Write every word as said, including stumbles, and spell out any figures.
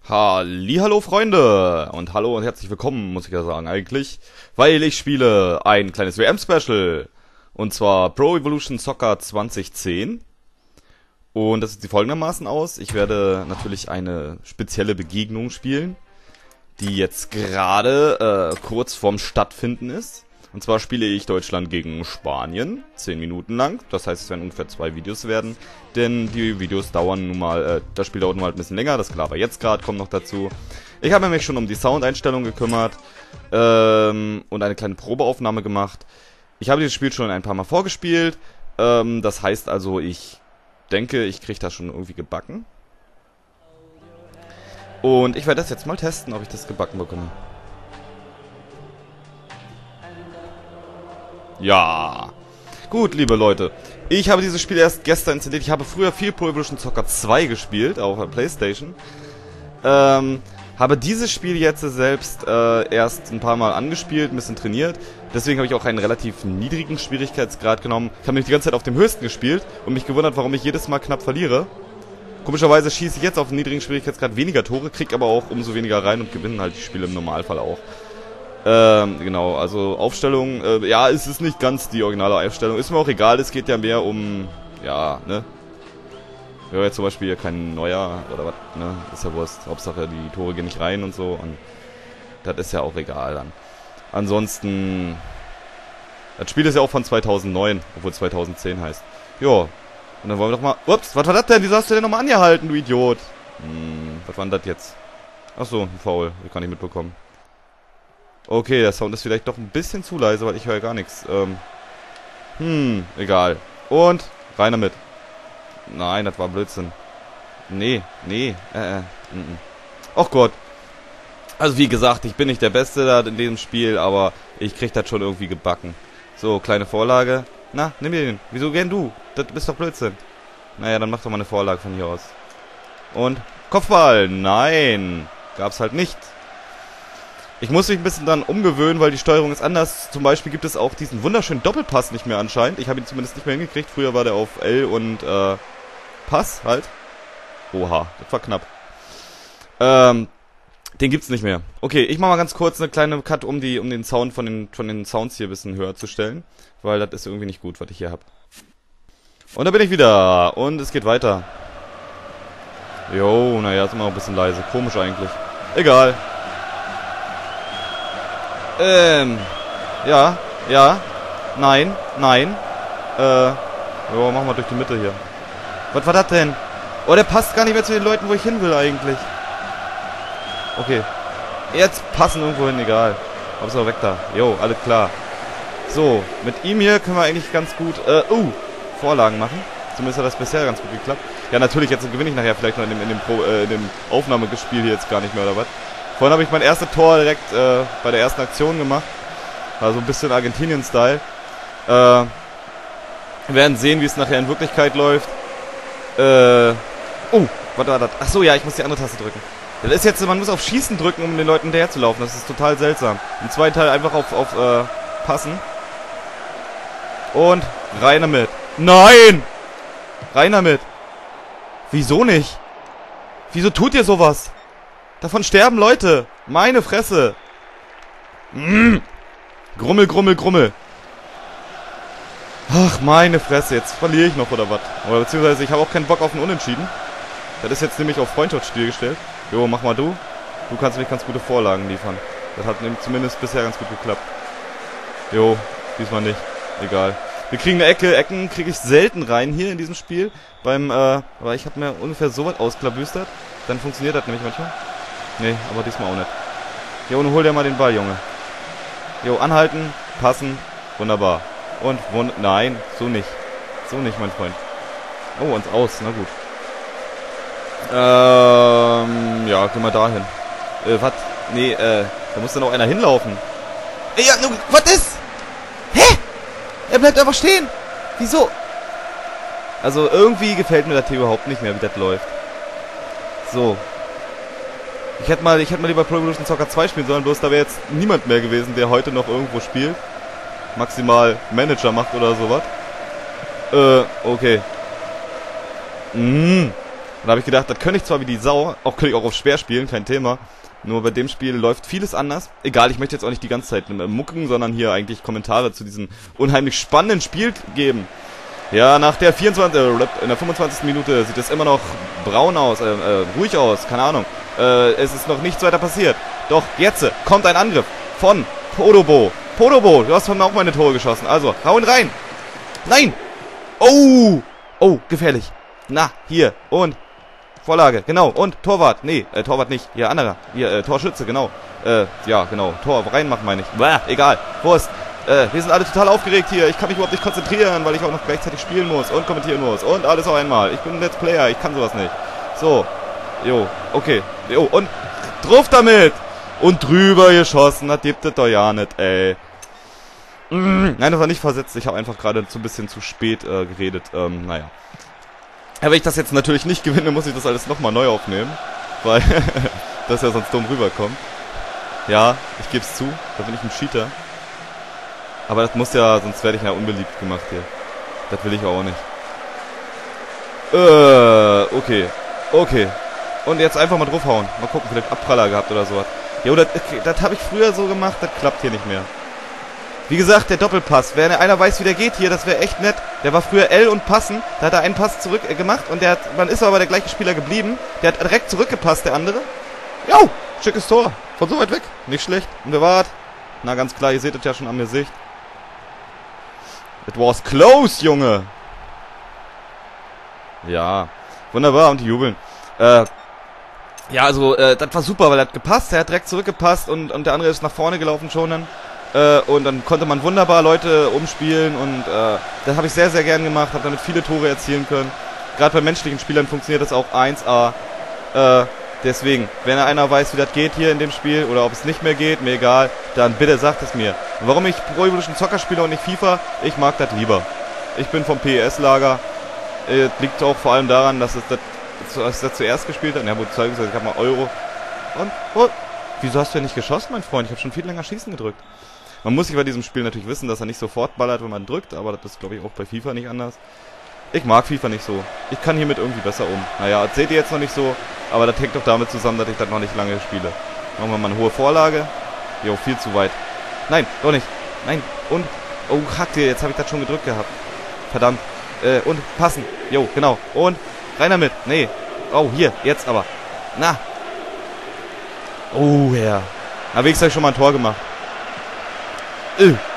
Hallihallo Freunde und hallo und herzlich willkommen, muss ich ja sagen eigentlich, weil ich spiele ein kleines W M-Special und zwar Pro Evolution Soccer zwanzig zehn und das sieht folgendermaßen aus. Ich werde natürlich eine spezielle Begegnung spielen, die jetzt gerade äh, kurz vorm Stattfinden ist. Und zwar spiele ich Deutschland gegen Spanien, zehn Minuten lang. Das heißt, es werden ungefähr zwei Videos werden. Denn die Videos dauern nun mal, äh, das Spiel dauert nun mal ein bisschen länger. Das Gelaber jetzt gerade kommt noch dazu. Ich habe mich schon um die Soundeinstellung gekümmert ähm, und eine kleine Probeaufnahme gemacht. Ich habe dieses Spiel schon ein paar Mal vorgespielt. Ähm, das heißt also, ich denke, ich kriege das schon irgendwie gebacken. Und ich werde das jetzt mal testen, ob ich das gebacken bekomme. Ja. Gut, liebe Leute. Ich habe dieses Spiel erst gestern installiert. Ich habe früher viel Pro Evolution Soccer zwei gespielt, auch auf der Playstation. Ähm, habe dieses Spiel jetzt selbst äh, erst ein paar Mal angespielt, ein bisschen trainiert. Deswegen habe ich auch einen relativ niedrigen Schwierigkeitsgrad genommen. Ich habe mich die ganze Zeit auf dem höchsten gespielt und mich gewundert, warum ich jedes Mal knapp verliere. Komischerweise schieße ich jetzt auf einen niedrigen Schwierigkeitsgrad weniger Tore, kriege aber auch umso weniger rein und gewinne halt die Spiele im Normalfall auch. Ähm, genau, also Aufstellung, äh, ja, es ist nicht ganz die originale Aufstellung, ist mir auch egal, es geht ja mehr um, ja, ne, ja, jetzt zum Beispiel hier kein Neuer oder was, ne, ist ja Wurst, Hauptsache die Tore gehen nicht rein und so und das ist ja auch egal dann. Ansonsten, das Spiel ist ja auch von zweitausendneun, obwohl zweitausendzehn heißt. Jo, und dann wollen wir doch mal, ups, was war das denn, wieso hast du denn nochmal angehalten, du Idiot? Hm, was war denn das jetzt? Achso, ein Foul, das kann ich mitbekommen. Okay, der Sound ist vielleicht doch ein bisschen zu leise, weil ich höre gar nichts. Ähm, hm, egal. Und rein damit. Nein, das war Blödsinn. Nee, nee, äh, äh, n -n. Och Gott. Also wie gesagt, ich bin nicht der Beste da in diesem Spiel, aber ich krieg das schon irgendwie gebacken. So, kleine Vorlage. Na, nimm dir den. Wieso gern du? Das ist doch Blödsinn. Naja, dann mach doch mal eine Vorlage von hier aus. Und Kopfball. Nein. Gab's halt nicht. Ich muss mich ein bisschen dann umgewöhnen, weil die Steuerung ist anders. Zum Beispiel gibt es auch diesen wunderschönen Doppelpass nicht mehr anscheinend. Ich habe ihn zumindest nicht mehr hingekriegt. Früher war der auf L und äh, Pass halt. Oha, das war knapp. Ähm, den gibt's nicht mehr. Okay, ich mache mal ganz kurz eine kleine Cut, um die, um den Sound von den, von den Sounds hier ein bisschen höher zu stellen. Weil das ist irgendwie nicht gut, was ich hier habe. Und da bin ich wieder. Und es geht weiter. Jo, naja, ist immer noch ein bisschen leise. Komisch eigentlich. Egal. Ähm, ja, ja, nein, nein, äh, ja, machen wir durch die Mitte hier. Was war das denn? Oh, der passt gar nicht mehr zu den Leuten, wo ich hin will eigentlich. Okay, jetzt passen irgendwo hin, egal. Hauptsache weg da. Jo, alles klar. So, mit ihm hier können wir eigentlich ganz gut, äh, uh, Vorlagen machen. Zumindest hat das bisher ganz gut geklappt. Ja, natürlich, jetzt gewinne ich nachher vielleicht noch in dem, in dem, Pro, äh, in dem Aufnahmegespiel hier jetzt gar nicht mehr, oder was? Vorhin habe ich mein erstes Tor direkt äh, bei der ersten Aktion gemacht. Also ein bisschen Argentinien-Style. Äh, wir werden sehen, wie es nachher in Wirklichkeit läuft. Äh, oh, was war das? Achso, ja, ich muss die andere Taste drücken. Das ist jetzt, man muss auf Schießen drücken, um den Leuten hinterher zu laufen. Das ist total seltsam. Im zweiten Teil einfach auf, auf äh, Passen. Und rein damit. Nein! Rein damit. Wieso nicht? Wieso tut ihr sowas? Davon sterben Leute. Meine Fresse. Mm. Grummel, grummel, grummel. Ach, meine Fresse. Jetzt verliere ich noch, oder was? Oder beziehungsweise ich habe auch keinen Bock auf ein Unentschieden. Das ist jetzt nämlich auf Freundschaftsstil gestellt. Jo, mach mal du. Du kannst mich ganz gute Vorlagen liefern. Das hat zumindest bisher ganz gut geklappt. Jo, diesmal nicht. Egal. Wir kriegen eine Ecke. Ecken kriege ich selten rein hier in diesem Spiel. Beim, äh, aber ich habe mir ungefähr so was ausklabüstert. Dann funktioniert das nämlich manchmal. Nee, aber diesmal auch nicht. Jo, nun hol dir mal den Ball, Junge. Jo, anhalten, passen, wunderbar. Und, wund nein, so nicht. So nicht, mein Freund. Oh, uns aus, na gut. Ähm, ja, geh mal dahin. Äh, was? Nee, äh, da muss dann noch einer hinlaufen. Ja, nun, was ist? Hä? Er bleibt einfach stehen. Wieso? Also, irgendwie gefällt mir das hier überhaupt nicht mehr, wie das läuft. So. Ich hätte mal, ich hätte mal lieber Pro Evolution Soccer zwei spielen sollen, bloß da wäre jetzt niemand mehr gewesen, der heute noch irgendwo spielt. Maximal Manager macht oder sowas. Äh, okay. Mm. da habe ich gedacht, das könnte ich zwar wie die Sau, auch könnte ich auch auf schwer spielen, kein Thema. Nur bei dem Spiel läuft vieles anders. Egal, ich möchte jetzt auch nicht die ganze Zeit mucken, sondern hier eigentlich Kommentare zu diesem unheimlich spannenden Spiel geben. Ja, nach der vierundzwanzigsten, äh, in der fünfundzwanzigsten Minute sieht es immer noch braun aus, äh, äh, ruhig aus, keine Ahnung. Äh, es ist noch nichts weiter passiert. Doch, jetzt kommt ein Angriff von Podobo. Podobo, du hast von mir auch meine Tore geschossen. Also, hau ihn rein. Nein! Oh! Oh, gefährlich. Na, hier. Und Vorlage, genau. Und Torwart. Nee, äh, Torwart nicht. Hier, anderer. Hier, äh, Torschütze, genau. Äh, ja, genau. Tor reinmachen, meine ich. Bäh, egal. Wurst. Äh, wir sind alle total aufgeregt hier. Ich kann mich überhaupt nicht konzentrieren, weil ich auch noch gleichzeitig spielen muss und kommentieren muss. Und alles auf einmal. Ich bin ein Let's Player. Ich kann sowas nicht. So. Jo, okay. Jo, und drauf damit. Und drüber geschossen. Das gibt es doch ja nicht, ey. Mm, nein, das war nicht versetzt. Ich habe einfach gerade zu ein bisschen zu spät äh, geredet. Ähm, naja. Ja, wenn ich das jetzt natürlich nicht gewinne, muss ich das alles nochmal neu aufnehmen. Weil das ja sonst dumm rüberkommt. Ja, ich gebe es zu. Da bin ich ein Cheater. Aber das muss ja, sonst werde ich ja unbeliebt gemacht hier. Das will ich auch nicht. Äh, okay. Okay. Und jetzt einfach mal draufhauen. Mal gucken, vielleicht Abpraller gehabt oder sowas. Jo, das, das habe ich früher so gemacht, das klappt hier nicht mehr. Wie gesagt, der Doppelpass. Wenn einer weiß, wie der geht hier, das wäre echt nett. Der war früher L und Passen. Da hat er einen Pass zurück äh, gemacht und der hat, man ist aber der gleiche Spieler geblieben. Der hat direkt zurückgepasst, der andere. Jo, schickes Tor. Von so weit weg. Nicht schlecht. Und bewahrt. Na, ganz klar, ihr seht es ja schon am Gesicht. It was close, Junge. Ja, wunderbar. Und die jubeln. Äh, ja, also, äh, das war super, weil er hat gepasst. Er hat direkt zurückgepasst und, und der andere ist nach vorne gelaufen schon dann. Äh, und dann konnte man wunderbar Leute umspielen und äh, das habe ich sehr, sehr gern gemacht, habe damit viele Tore erzielen können. Gerade bei menschlichen Spielern funktioniert das auch eins A. Äh, deswegen, wenn einer weiß, wie das geht hier in dem Spiel oder ob es nicht mehr geht, mir egal, dann bitte sagt es mir. Und warum ich Pro Evolution Soccer spiele und nicht FIFA? Ich mag das lieber. Ich bin vom P E S-Lager. Äh, liegt auch vor allem daran, dass es das, dass das zuerst gespielt hat. Ja, wo zeige ich habe mal Euro. Und, oh, wieso hast du ja nicht geschossen, mein Freund? Ich habe schon viel länger Schießen gedrückt. Man muss sich bei diesem Spiel natürlich wissen, dass er nicht sofort ballert, wenn man drückt, aber das ist, glaube ich, auch bei FIFA nicht anders. Ich mag FIFA nicht so. Ich kann hiermit irgendwie besser um. Naja, das seht ihr jetzt noch nicht so, aber das hängt doch damit zusammen, dass ich das noch nicht lange spiele. Machen wir mal eine hohe Vorlage. Jo, viel zu weit. Nein, doch nicht. Nein, und... Oh, hack dir, jetzt habe ich das schon gedrückt gehabt. Verdammt. Äh, und passen. Jo, genau. Und rein damit. Nee. Oh, hier, jetzt aber. Na. Oh, ja. Na, wenigstens habe ich schon mal ein Tor gemacht. Äh.